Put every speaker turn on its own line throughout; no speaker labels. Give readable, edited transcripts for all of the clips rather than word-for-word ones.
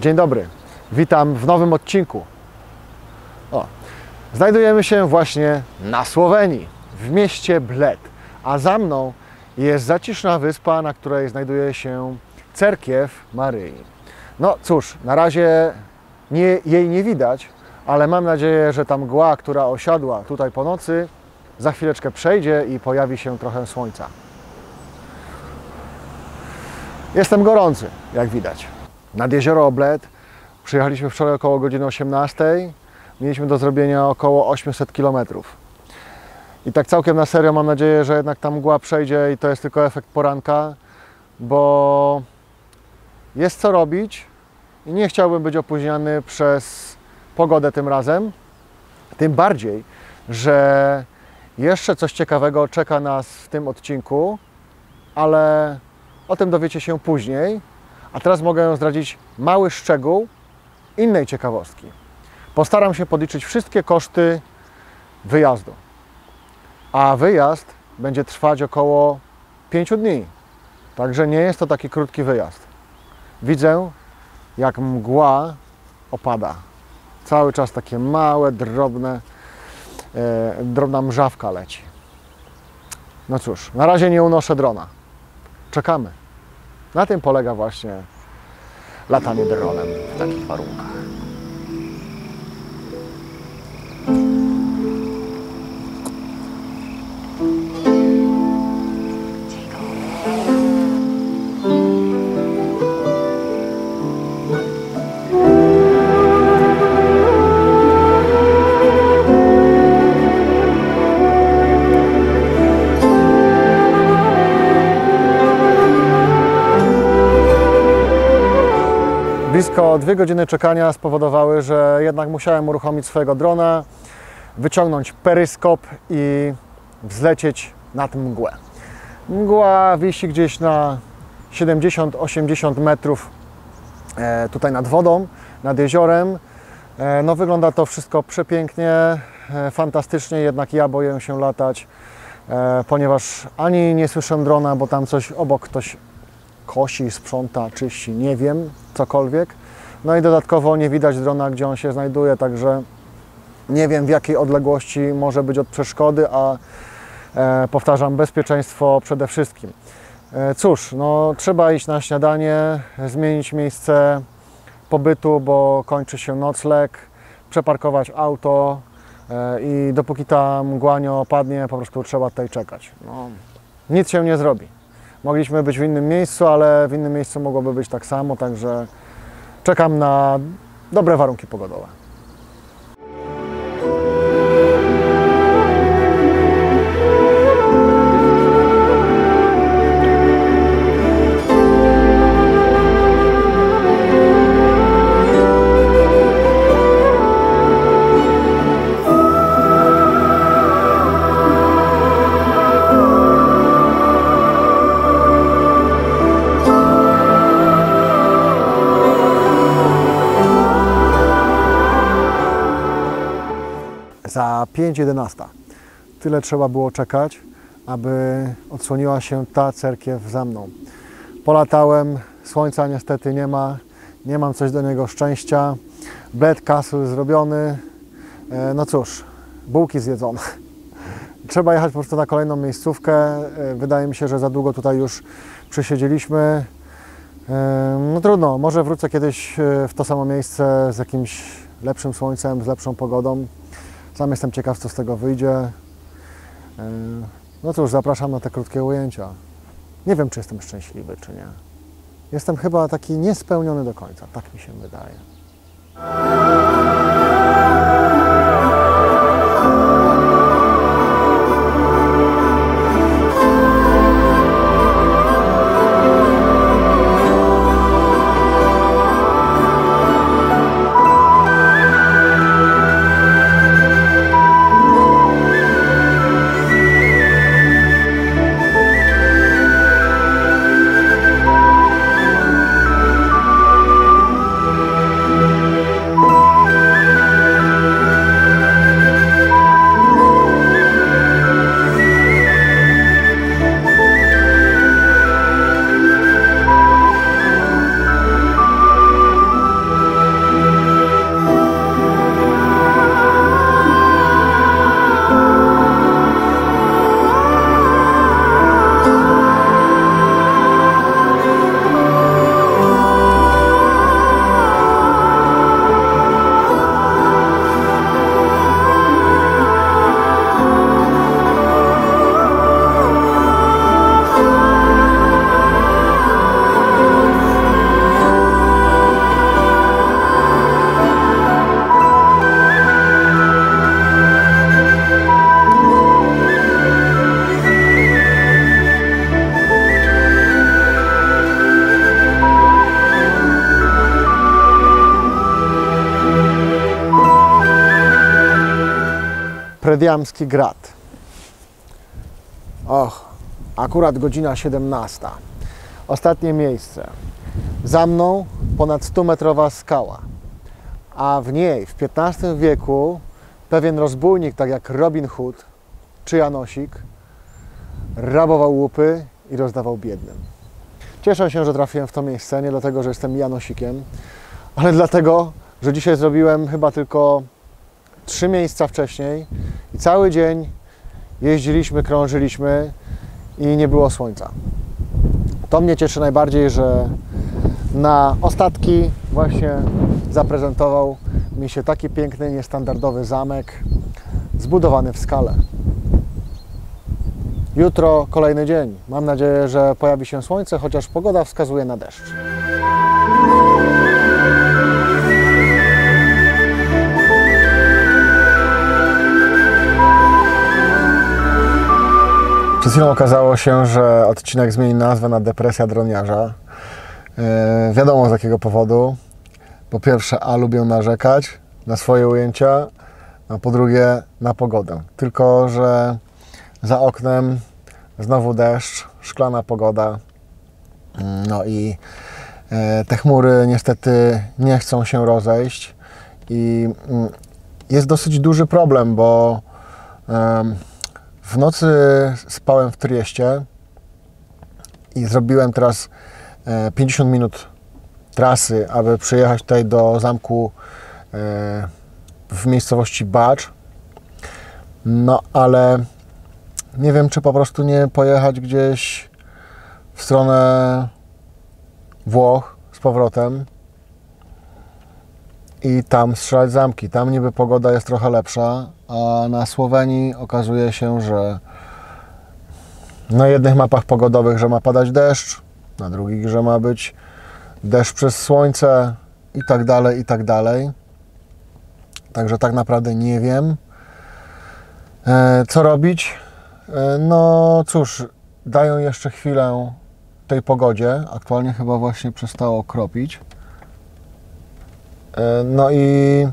Dzień dobry, witam w nowym odcinku. Znajdujemy się właśnie na Słowenii, w mieście Bled, a za mną jest zaciszna wyspa, na której znajduje się cerkiew Maryi. No cóż, na razie jej nie widać, ale mam nadzieję, że ta mgła, która osiadła tutaj po nocy, za chwileczkę przejdzie i pojawi się trochę słońca. Jestem gorący, jak widać. Nad jezioro Bled przyjechaliśmy wczoraj około godziny 18. Mieliśmy do zrobienia około 800 km. I tak całkiem na serio mam nadzieję, że jednak ta mgła przejdzie i to jest tylko efekt poranka, bo jest co robić i nie chciałbym być opóźniony przez pogodę tym razem. Tym bardziej, że jeszcze coś ciekawego czeka nas w tym odcinku, ale o tym dowiecie się później. A teraz mogę zdradzić mały szczegół innej ciekawostki. Postaram się podliczyć wszystkie koszty wyjazdu. A wyjazd będzie trwać około 5 dni. Także nie jest to taki krótki wyjazd. Widzę, jak mgła opada. Cały czas takie małe, drobna mrzawka leci. No cóż, na razie nie unoszę drona. Czekamy. Na tym polega właśnie latanie dronem w takich warunkach. Blisko 2 godziny czekania spowodowały, że jednak musiałem uruchomić swojego drona, wyciągnąć peryskop i wzlecieć nad mgłę. Mgła wisi gdzieś na 70-80 metrów tutaj nad wodą, nad jeziorem. No, wygląda to wszystko przepięknie, fantastycznie, jednak ja boję się latać, ponieważ ani nie słyszę drona, bo tam coś obok ktoś kosi, sprząta, czyści, nie wiem, cokolwiek. No i dodatkowo nie widać drona, gdzie on się znajduje, także nie wiem, w jakiej odległości może być od przeszkody, a powtarzam, bezpieczeństwo przede wszystkim. Cóż, no trzeba iść na śniadanie, zmienić miejsce pobytu, bo kończy się nocleg, przeparkować auto i dopóki ta mgła nie opadnie, po prostu trzeba tutaj czekać. No, nic się nie zrobi. Mogliśmy być w innym miejscu, ale w innym miejscu mogłoby być tak samo, także czekam na dobre warunki pogodowe. Za 5:11. Tyle trzeba było czekać, aby odsłoniła się ta cerkiew za mną. Polatałem, słońca niestety nie ma, nie mam coś do niego szczęścia. Bled Castle zrobiony, no cóż, bułki zjedzone. Trzeba jechać po prostu na kolejną miejscówkę. Wydaje mi się, że za długo tutaj już przysiedzieliśmy. No trudno, może wrócę kiedyś w to samo miejsce z jakimś lepszym słońcem, z lepszą pogodą. Sam jestem ciekaw, co z tego wyjdzie. No cóż, zapraszam na te krótkie ujęcia. Nie wiem, czy jestem szczęśliwy, czy nie. Jestem chyba taki niespełniony do końca, tak mi się wydaje. Frediamski Grat. Och, akurat godzina 17. Ostatnie miejsce. Za mną ponad 100-metrowa skała, a w niej w XV wieku pewien rozbójnik, tak jak Robin Hood czy Janosik, rabował łupy i rozdawał biednym. Cieszę się, że trafiłem w to miejsce, nie dlatego, że jestem Janosikiem, ale dlatego, że dzisiaj zrobiłem chyba tylko 3 miejsca wcześniej i cały dzień jeździliśmy, krążyliśmy i nie było słońca. To mnie cieszy najbardziej, że na ostatki właśnie zaprezentował mi się taki piękny, niestandardowy zamek zbudowany w skale. Jutro kolejny dzień. Mam nadzieję, że pojawi się słońce, chociaż pogoda wskazuje na deszcz. Przed chwilą okazało się, że odcinek zmieni nazwę na Depresja droniarza. Wiadomo z jakiego powodu. Po pierwsze, lubię narzekać na swoje ujęcia, a po drugie na pogodę. Tylko że za oknem znowu deszcz, szklana pogoda. No i te chmury niestety nie chcą się rozejść. I jest dosyć duży problem, bo w nocy spałem w Trieście i zrobiłem teraz 50 minut trasy, aby przyjechać tutaj do zamku w miejscowości Bacz. No ale nie wiem, czy po prostu nie pojechać gdzieś w stronę Włoch z powrotem i tam strzelać zamki. Tam niby pogoda jest trochę lepsza, a na Słowenii okazuje się, że na jednych mapach pogodowych, że ma padać deszcz, na drugich, że ma być deszcz przez słońce i tak dalej, i tak dalej. Także tak naprawdę nie wiem, co robić. No cóż, dają jeszcze chwilę tej pogodzie. Aktualnie chyba właśnie przestało kropić. No i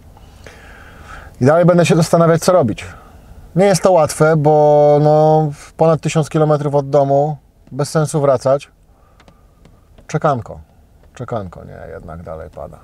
dalej będę się zastanawiać, co robić. Nie jest to łatwe, bo no, ponad 1000 km od domu, bez sensu wracać. Czekanko, nie, jednak dalej pada.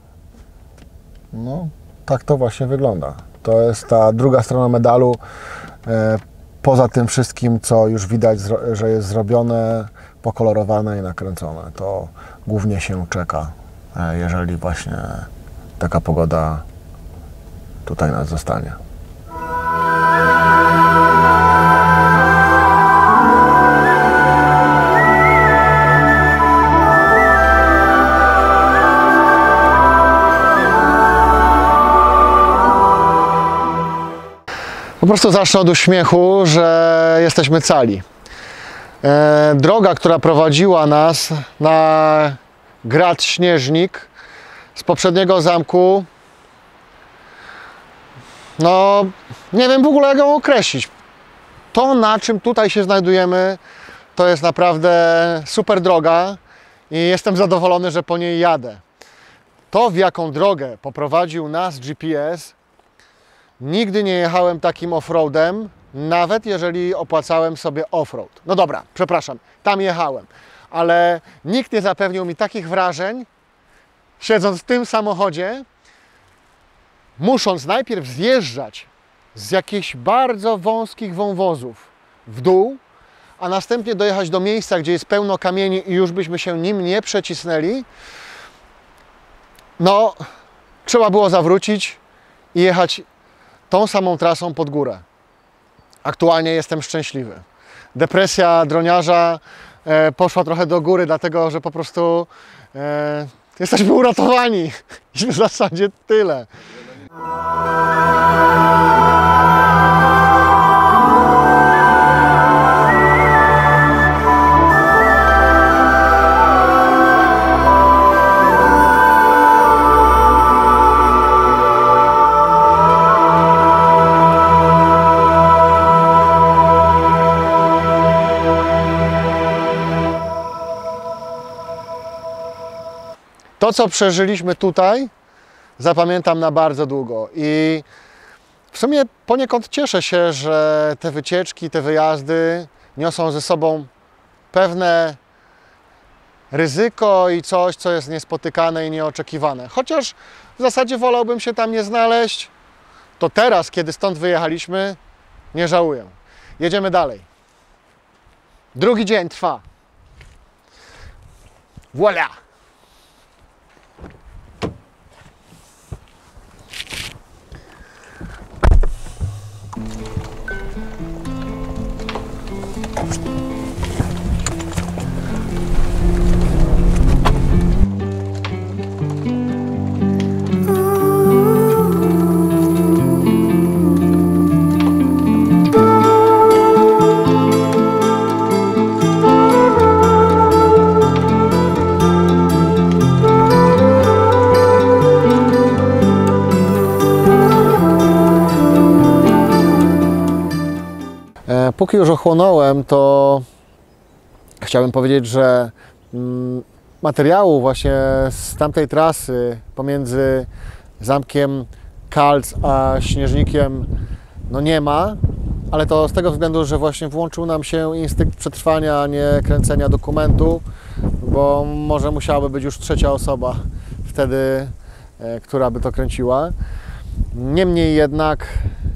No, tak to właśnie wygląda. To jest ta druga strona medalu. Poza tym wszystkim, co już widać, że jest zrobione, pokolorowane i nakręcone, to głównie się czeka, jeżeli właśnie taka pogoda tutaj nas zostanie. Po prostu zacznę od uśmiechu, że jesteśmy cali. Droga, która prowadziła nas na Grat Śnieżnik z poprzedniego zamku, no nie wiem w ogóle jak ją określić. To, na czym tutaj się znajdujemy, to jest naprawdę super droga i jestem zadowolony, że po niej jadę. To, w jaką drogę poprowadził nas GPS, nigdy nie jechałem takim offroadem, nawet jeżeli opłacałem sobie offroad. No dobra, przepraszam, tam jechałem, ale nikt nie zapewnił mi takich wrażeń, siedząc w tym samochodzie, musząc najpierw zjeżdżać z jakichś bardzo wąskich wąwozów w dół, a następnie dojechać do miejsca, gdzie jest pełno kamieni i już byśmy się nim nie przecisnęli. No, trzeba było zawrócić i jechać tą samą trasą pod górę. Aktualnie jestem szczęśliwy. Depresja droniarza poszła trochę do góry, dlatego że po prostu jesteśmy uratowani. I w zasadzie tyle. To, co przeżyliśmy tutaj, zapamiętam na bardzo długo i W sumie poniekąd cieszę się, że te wycieczki, te wyjazdy niosą ze sobą pewne ryzyko i coś, co jest niespotykane i nieoczekiwane. Chociaż w zasadzie wolałbym się tam nie znaleźć, to teraz, kiedy stąd wyjechaliśmy, nie żałuję. Jedziemy dalej. Drugi dzień trwa. Voilà! Póki już ochłonąłem, to chciałbym powiedzieć, że materiału właśnie z tamtej trasy pomiędzy zamkiem Kalc a Śnieżnikiem no nie ma, ale to z tego względu, że właśnie włączył nam się instynkt przetrwania, a nie kręcenia dokumentu, bo może musiałaby być już trzecia osoba wtedy, która by to kręciła. Niemniej jednak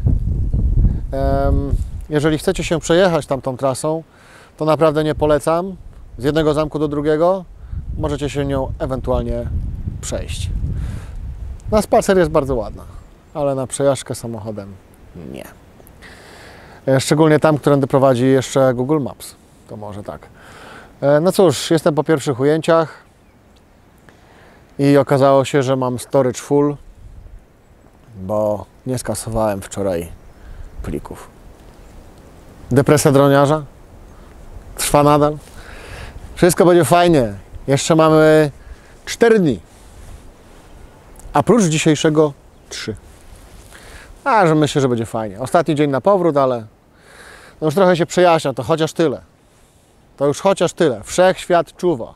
jeżeli chcecie się przejechać tamtą trasą, to naprawdę nie polecam. Z jednego zamku do drugiego możecie się nią ewentualnie przejść. Na spacer jest bardzo ładna, ale na przejażdżkę samochodem nie. Szczególnie tam, którędy prowadzi jeszcze Google Maps. To może tak. No cóż, jestem po pierwszych ujęciach i okazało się, że mam storage full, bo nie skasowałem wczoraj plików. Depresja droniarza trwa nadal. Wszystko będzie fajnie. Jeszcze mamy 4 dni. A prócz dzisiejszego 3. A, że myślę, że będzie fajnie. Ostatni dzień na powrót, ale no już trochę się przejaśnia, to chociaż tyle. To już chociaż tyle. Wszechświat czuwa.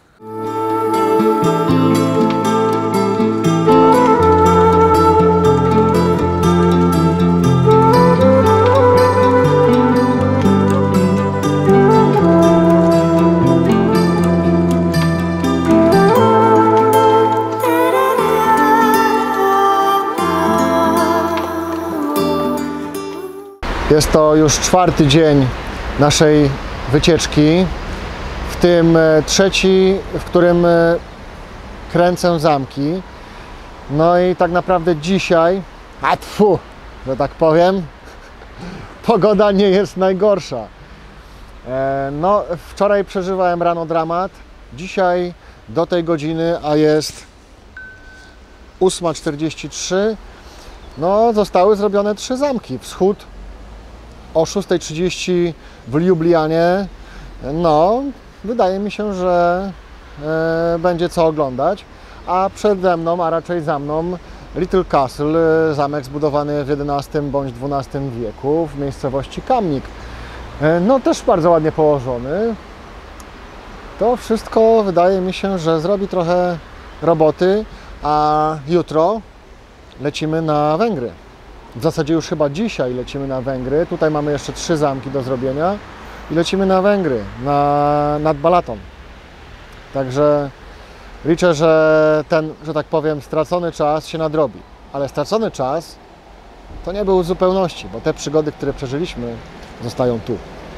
Jest to już 4. dzień naszej wycieczki, w tym 3., w którym kręcę zamki. No i tak naprawdę dzisiaj, że tak powiem, pogoda nie jest najgorsza. No, wczoraj przeżywałem rano dramat, dzisiaj do tej godziny, a jest 8:43, no zostały zrobione 3 zamki. Wschód o 6:30 w Lublianie. No, wydaje mi się, że będzie co oglądać. A przede mną, a raczej za mną, Little Castle, zamek zbudowany w XI bądź XII wieku w miejscowości Kamnik. No, też bardzo ładnie położony. To wszystko wydaje mi się, że zrobi trochę roboty, a jutro lecimy na Węgry. W zasadzie już chyba dzisiaj lecimy na Węgry. Tutaj mamy jeszcze 3 zamki do zrobienia i lecimy na Węgry, nad Balaton. Także liczę, że ten, że tak powiem, stracony czas się nadrobi. Ale stracony czas to nie był w zupełności, bo te przygody, które przeżyliśmy, zostają tu.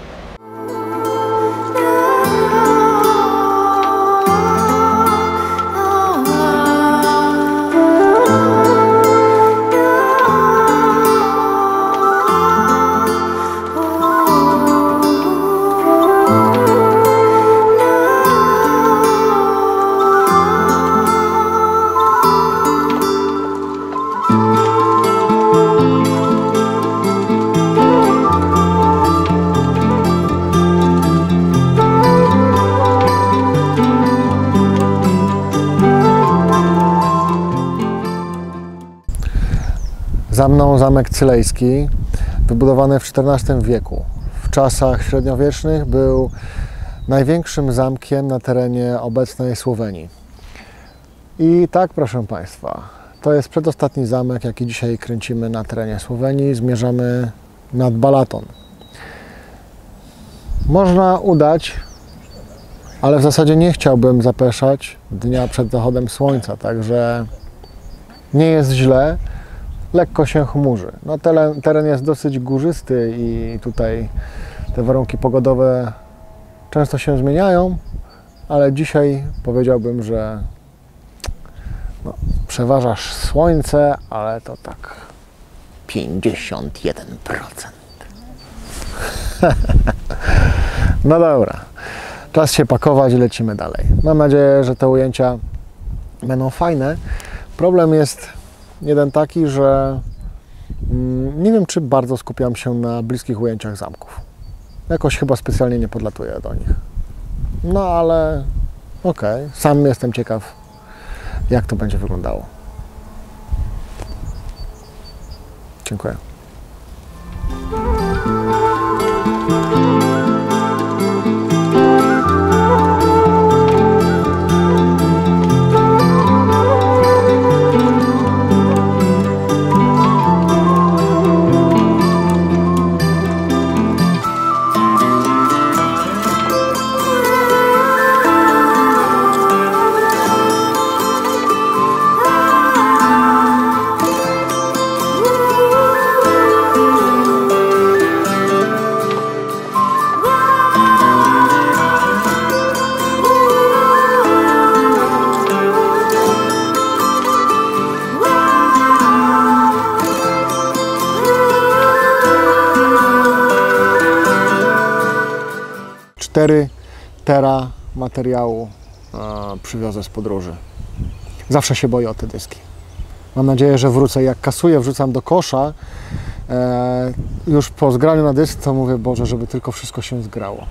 Za mną zamek Cylejski, wybudowany w XIV wieku. W czasach średniowiecznych był największym zamkiem na terenie obecnej Słowenii. I tak, proszę Państwa, To jest przedostatni zamek, jaki dzisiaj kręcimy na terenie Słowenii. Zmierzamy nad Balaton. Można udać, ale w zasadzie nie chciałbym zapeszać dnia przed zachodem słońca, także nie jest źle. Lekko się chmurzy. No, teren jest dosyć górzysty i tutaj te warunki pogodowe często się zmieniają, ale dzisiaj powiedziałbym, że no, przeważa słońce, ale to tak 51%. No dobra, czas się pakować i lecimy dalej. Mam nadzieję, że te ujęcia będą fajne. Problem jest jeden taki, że nie wiem, czy bardzo skupiam się na bliskich ujęciach zamków. Jakoś chyba specjalnie nie podlatuję do nich. No ale okej, sam jestem ciekaw, jak to będzie wyglądało. Dziękuję. Tera materiału przywiozę z podróży. Zawsze się boję o te dyski. Mam nadzieję, że wrócę. Jak kasuję, wrzucam do kosza, już po zgraniu na dysk, to mówię, Boże, żeby tylko wszystko się zgrało.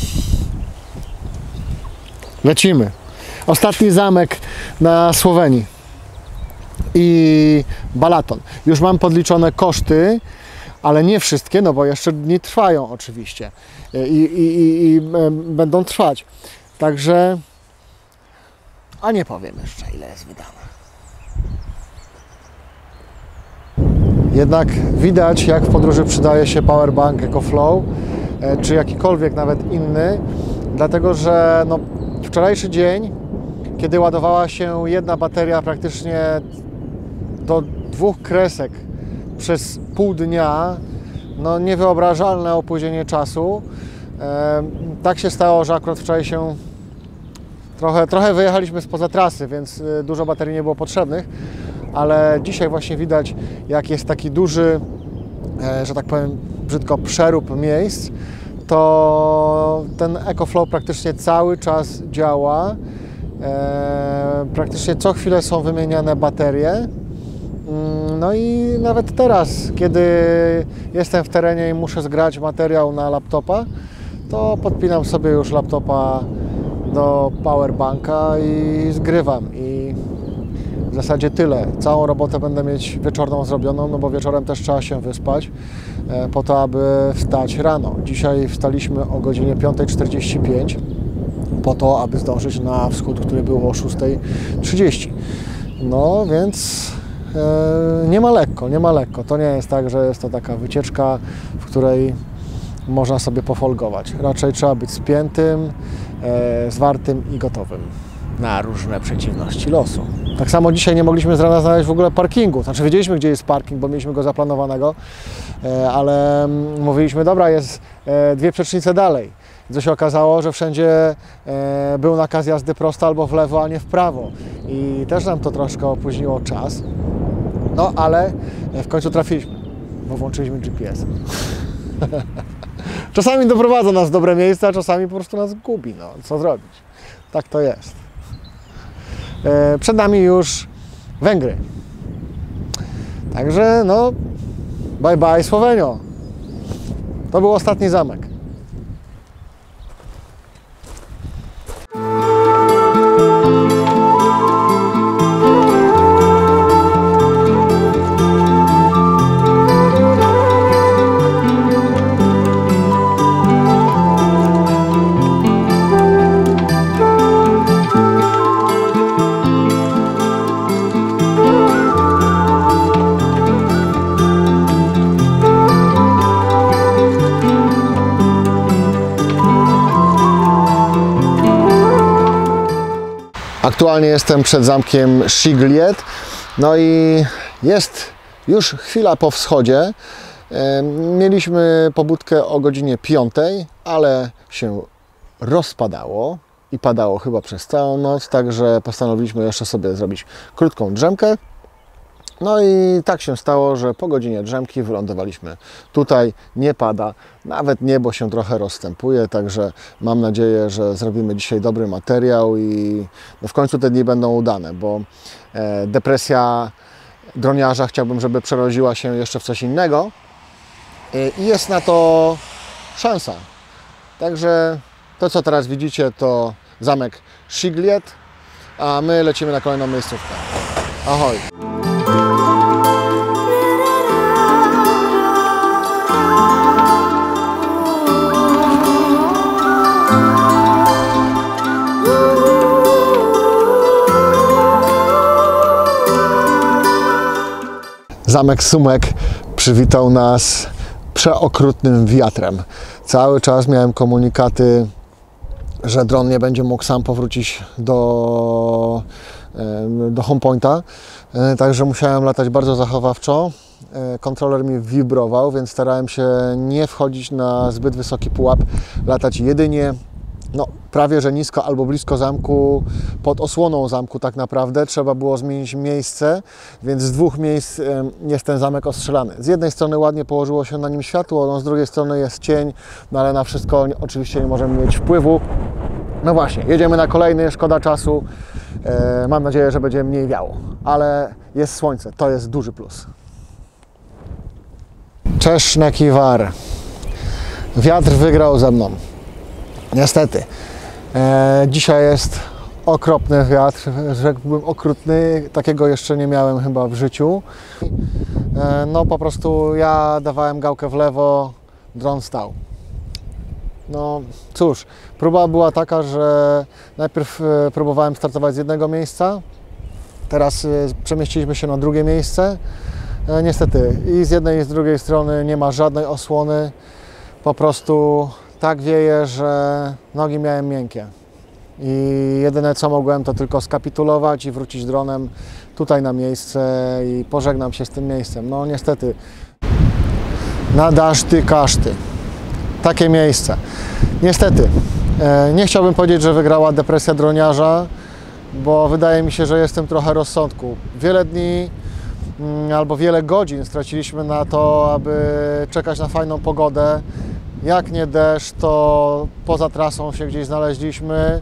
Lecimy. Ostatni zamek na Słowenii i Balaton. Już mam podliczone koszty, ale nie wszystkie, no bo jeszcze dni trwają oczywiście i będą trwać. Także, a nie powiem jeszcze, ile jest wydane. Jednak widać, jak w podróży przydaje się powerbank EcoFlow, czy jakikolwiek nawet inny, dlatego że no, wczorajszy dzień, kiedy ładowała się jedna bateria praktycznie do 2 kresek przez pół dnia, no niewyobrażalne opóźnienie czasu. Tak się stało, że akurat wczoraj się trochę wyjechaliśmy spoza trasy, więc dużo baterii nie było potrzebnych, ale dzisiaj właśnie widać, jak jest taki duży, że tak powiem brzydko, przerób miejsc, to ten EcoFlow praktycznie cały czas działa. Praktycznie co chwilę są wymieniane baterie. No i nawet teraz, kiedy jestem w terenie i muszę zgrać materiał na laptopa, to podpinam sobie już laptopa do powerbanka i zgrywam. I w zasadzie tyle. Całą robotę będę mieć wieczorną zrobioną, no bo wieczorem też trzeba się wyspać po to, aby wstać rano. Dzisiaj wstaliśmy o godzinie 5:45 po to, aby zdążyć na wschód, który był o 6:30. No więc nie ma lekko, nie ma lekko. To nie jest tak, że jest to taka wycieczka, w której można sobie pofolgować. Raczej trzeba być spiętym, zwartym i gotowym na różne przeciwności losu. Tak samo dzisiaj nie mogliśmy z rana znaleźć w ogóle parkingu. Znaczy wiedzieliśmy, gdzie jest parking, bo mieliśmy go zaplanowanego, ale mówiliśmy, dobra, jest 2 przecznice dalej. Co się okazało, że wszędzie był nakaz jazdy prosto albo w lewo, a nie w prawo. I też nam to troszkę opóźniło czas. No, ale w końcu trafiliśmy, bo włączyliśmy GPS. Czasami doprowadza nas w dobre miejsca, a czasami po prostu nas gubi. No, co zrobić? Tak to jest. Przed nami już Węgry. Także, no, bye bye Słowenio. To był ostatni zamek. Aktualnie jestem przed zamkiem Szigliet. No i jest już chwila po wschodzie. Mieliśmy pobudkę o godzinie 5, ale się rozpadało i padało chyba przez całą noc, także postanowiliśmy jeszcze sobie zrobić krótką drzemkę. No i tak się stało, że po godzinie drzemki wylądowaliśmy tutaj. Nie pada, nawet niebo się trochę rozstępuje, także mam nadzieję, że zrobimy dzisiaj dobry materiał i w końcu te dni będą udane, bo depresja droniarza chciałbym, żeby przerodziła się jeszcze w coś innego i jest na to szansa. Także to, co teraz widzicie, to zamek Szigliet, a my lecimy na kolejną miejscówkę. Ahoj! Zamek Sumek przywitał nas przeokrutnym wiatrem. Cały czas miałem komunikaty, że dron nie będzie mógł sam powrócić do home pointa, także musiałem latać bardzo zachowawczo. Kontroler mi wibrował, więc starałem się nie wchodzić na zbyt wysoki pułap, latać jedynie prawie że nisko albo blisko zamku, pod osłoną zamku tak naprawdę. Trzeba było zmienić miejsce, więc z dwóch miejsc jest ten zamek ostrzelany. Z jednej strony ładnie położyło się na nim światło, z drugiej strony jest cień, ale na wszystko oczywiście nie możemy mieć wpływu. No właśnie, jedziemy na kolejny, szkoda czasu. Mam nadzieję, że będzie mniej wiało, ale jest słońce, to jest duży plus. Czesznek War. Wiatr wygrał ze mną. Niestety. Dzisiaj jest okropny wiatr, rzekłbym okrutny, takiego jeszcze nie miałem chyba w życiu. No po prostu ja dawałem gałkę w lewo, dron stał. No cóż, próba była taka, że najpierw próbowałem startować z jednego miejsca, teraz przemieściliśmy się na drugie miejsce. Niestety i z jednej i z drugiej strony nie ma żadnej osłony, po prostu tak wieje, że nogi miałem miękkie i jedyne co mogłem to tylko skapitulować i wrócić dronem tutaj na miejsce i pożegnam się z tym miejscem. No niestety, na daszty kaszty, takie miejsce. Niestety, nie chciałbym powiedzieć, że wygrała depresja droniarza, bo wydaje mi się, że jest w tym trochę rozsądku. Wiele dni albo wiele godzin straciliśmy na to, aby czekać na fajną pogodę. Jak nie deszcz, to poza trasą się gdzieś znaleźliśmy.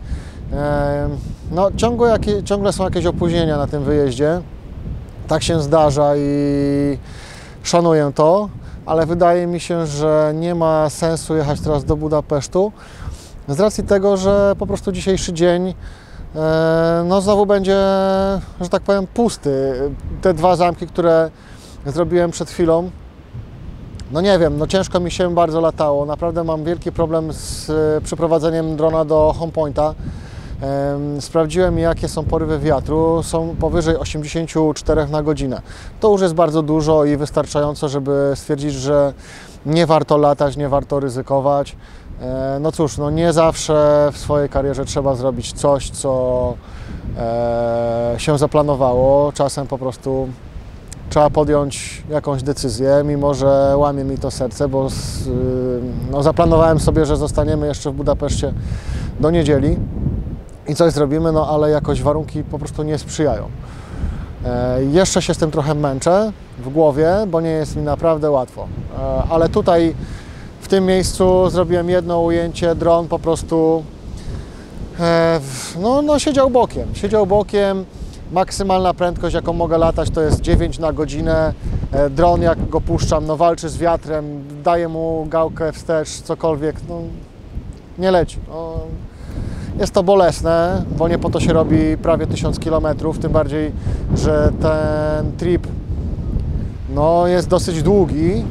No, ciągle są jakieś opóźnienia na tym wyjeździe. Tak się zdarza i szanuję to, ale wydaje mi się, że nie ma sensu jechać teraz do Budapesztu z racji tego, że po prostu dzisiejszy dzień znowu będzie, że tak powiem, pusty. Te dwa zamki, które zrobiłem przed chwilą, no nie wiem, ciężko mi się bardzo latało. Naprawdę mam wielki problem z przyprowadzeniem drona do home pointa. Sprawdziłem, jakie są porywy wiatru. Są powyżej 84 na godzinę. To już jest bardzo dużo i wystarczająco, żeby stwierdzić, że nie warto latać, nie warto ryzykować. No cóż, nie zawsze w swojej karierze trzeba zrobić coś, co się zaplanowało. Czasem po prostu trzeba podjąć jakąś decyzję, mimo że łamie mi to serce, bo zaplanowałem sobie, że zostaniemy jeszcze w Budapeszcie do niedzieli i coś zrobimy, ale jakoś warunki po prostu nie sprzyjają. Jeszcze się z tym trochę męczę w głowie, bo nie jest mi naprawdę łatwo, ale tutaj w tym miejscu zrobiłem jedno ujęcie, dron po prostu siedział bokiem. Maksymalna prędkość, jaką mogę latać, to jest 9 na godzinę. Dron, jak go puszczam, walczy z wiatrem, daję mu gałkę wstecz, cokolwiek, nie leci. Jest to bolesne, bo nie po to się robi prawie 1000 km, tym bardziej, że ten trip jest dosyć długi.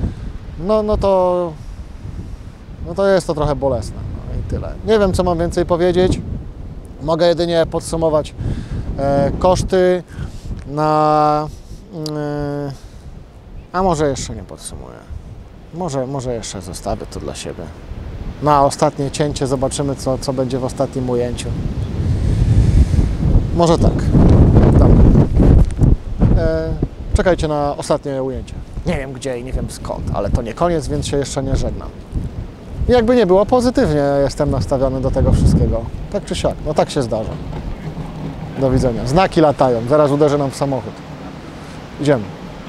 To jest to trochę bolesne. I tyle. Nie wiem, co mam więcej powiedzieć. Mogę jedynie podsumować koszty a może jeszcze nie podsumuję. Może jeszcze zostawię to dla siebie. Na ostatnie cięcie zobaczymy, co będzie w ostatnim ujęciu. Może tak. Dobra. Czekajcie na ostatnie ujęcie. Nie wiem gdzie i nie wiem skąd, ale to nie koniec, więc się jeszcze nie żegnam. Jakby nie było, pozytywnie jestem nastawiony do tego wszystkiego. Tak czy siak, no tak się zdarza. Do widzenia. Znaki latają, zaraz uderzy nam w samochód. Idziemy.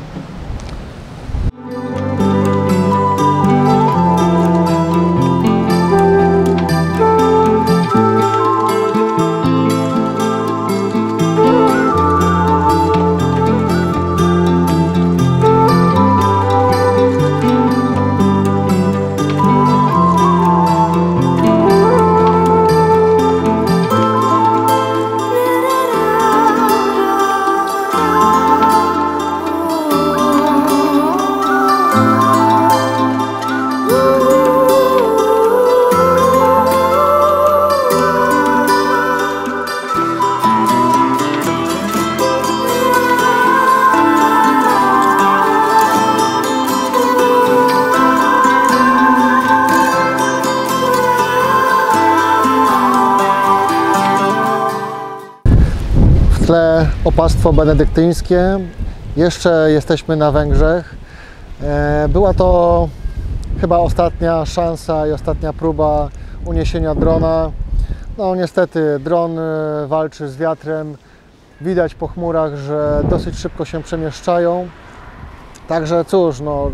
W tle opactwo benedyktyńskie. Jeszcze jesteśmy na Węgrzech. Była to chyba ostatnia szansa i ostatnia próba uniesienia drona. No niestety dron walczy z wiatrem. Widać po chmurach, że dosyć szybko się przemieszczają. Także cóż, no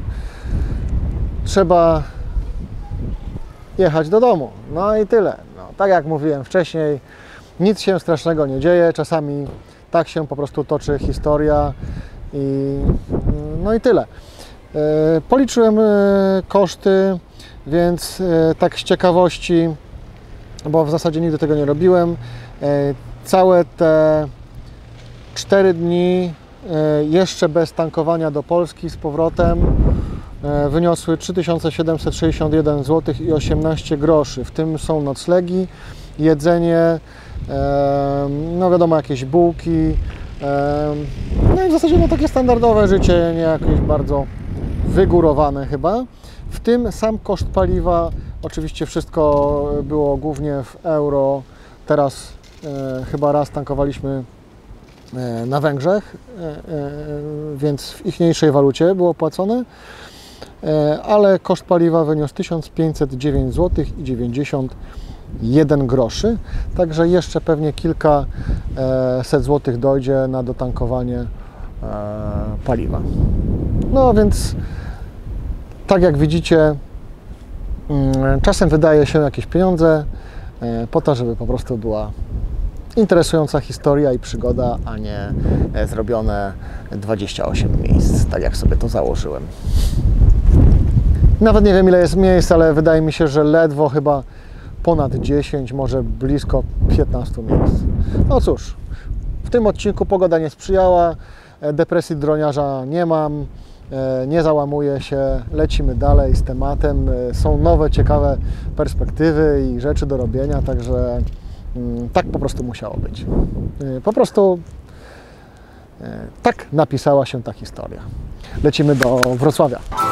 trzeba jechać do domu. No i tyle. No, tak jak mówiłem wcześniej, nic się strasznego nie dzieje. Czasami tak się po prostu toczy historia i no i tyle. Policzyłem koszty, więc tak z ciekawości, bo w zasadzie nigdy tego nie robiłem, całe te 4 dni jeszcze bez tankowania do Polski z powrotem wyniosły 3761 zł i 18 groszy. W tym są noclegi, jedzenie, no wiadomo, jakieś bułki, no i w zasadzie no takie standardowe życie, nie jakieś bardzo wygórowane chyba. W tym sam koszt paliwa, oczywiście wszystko było głównie w euro. Teraz chyba raz tankowaliśmy na Węgrzech, więc w ichniejszej walucie było płacone, ale koszt paliwa wyniósł 1509 zł i 91 groszy, także jeszcze pewnie kilkaset złotych dojdzie na dotankowanie paliwa. No więc tak jak widzicie, czasem wydaje się jakieś pieniądze po to, żeby po prostu była interesująca historia i przygoda, a nie zrobione 28 miejsc, tak jak sobie to założyłem. Nawet nie wiem, ile jest miejsc, ale wydaje mi się, że ledwo chyba ponad 10, może blisko 15 miejsc. No cóż, w tym odcinku pogoda nie sprzyjała, depresji droniarza nie mam, nie załamuję się, lecimy dalej z tematem. Są nowe, ciekawe perspektywy i rzeczy do robienia, także tak po prostu musiało być. Po prostu tak napisała się ta historia. Lecimy do Wrocławia.